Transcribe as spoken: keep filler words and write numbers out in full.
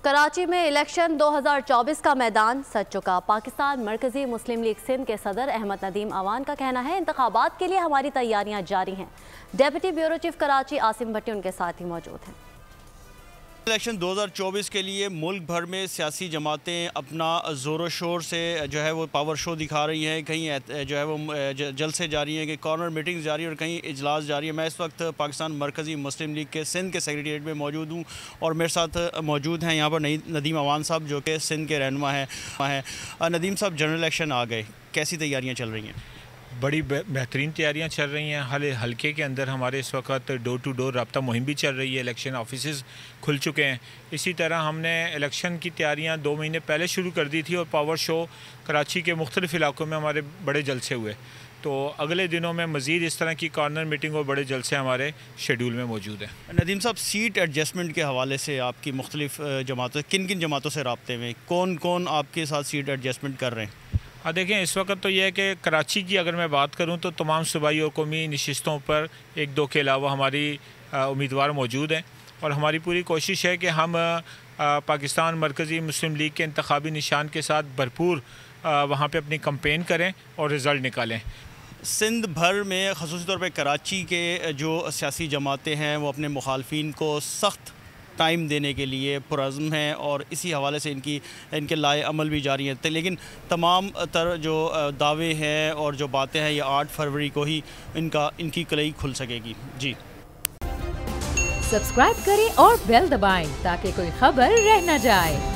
कराची में इलेक्शन दो हज़ार चौबीस का मैदान सज चुका। पाकिस्तान मरकजी मुस्लिम लीग सिंध के सदर अहमद नदीम अवान का कहना है, इंतखाबात के लिए हमारी तैयारियां जारी हैं। Deputy bureau chief Karachi Asim Bhatti उनके साथ ही मौजूद हैं। इलेक्शन दो हज़ार चौबीस के लिए मुल्क भर में सियासी जमातें अपना ज़ोर शोर से जो है वो पावर शो दिखा रही हैं। कहीं जो है वो जलसे जारी हैं, कि कॉर्नर मीटिंग्स जारी हैं और कहीं इजलास जारी है। मैं इस वक्त पाकिस्तान मरकज़ी मुस्लिम लीग के सिंध के सेक्रेटेरिएट में मौजूद हूँ और मेरे साथ मौजूद हैं यहाँ पर नदीम अवान साहब, जो कि सिंध के रहनुमा हैं। नदीम साहब, जनरल इलेक्शन आ गए, कैसी तैयारियाँ चल रही हैं? बड़ी बेहतरीन तैयारियां चल रही हैं। हर हल्के के अंदर हमारे इस वक्त डोर टू डोर रब्ता मुहिम भी चल रही है। इलेक्शन ऑफिसेज़ खुल चुके हैं। इसी तरह हमने इलेक्शन की तैयारियां दो महीने पहले शुरू कर दी थी और पावर शो कराची के मुख्तलिफ इलाकों में हमारे बड़े जलसे हुए। तो अगले दिनों में मज़ीद इस तरह की कॉर्नर मीटिंग और बड़े जलसे हमारे शेड्यूल में मौजूद हैं। नदीम साहब, सीट एडजस्टमेंट के हवाले से आपकी मुख्तलिफ जमातों किन किन जमातों से रब्ते में, कौन कौन आपके साथ सीट एडजस्टमेंट कर रहे हैं? हाँ, देखें, इस वक्त तो यह है कि कराची की अगर मैं बात करूं तो तमाम सूबाई और कौमी नशिस्तों पर एक दो के अलावा हमारी उम्मीदवार मौजूद हैं और हमारी पूरी कोशिश है कि हम आ, पाकिस्तान मरकज़ी मुस्लिम लीग के इंतखाबी निशान के साथ भरपूर वहाँ पे अपनी कंपेन करें और रिज़ल्ट निकालें। सिंध भर में ख़ुसूसी तौर पर कराची के जो सियासी जमातें हैं वो अपने मुखालफिन को सख्त टाइम देने के लिए पुरज़्म हैं और इसी हवाले से इनकी इनके लाए अमल भी जारी हैं। लेकिन तमाम तर जो दावे हैं और जो बातें हैं, ये आठ फरवरी को ही इनका इनकी कलई खुल सकेगी। जी, सब्सक्राइब करें और बेल दबाएं ताकि कोई खबर रह न जाए।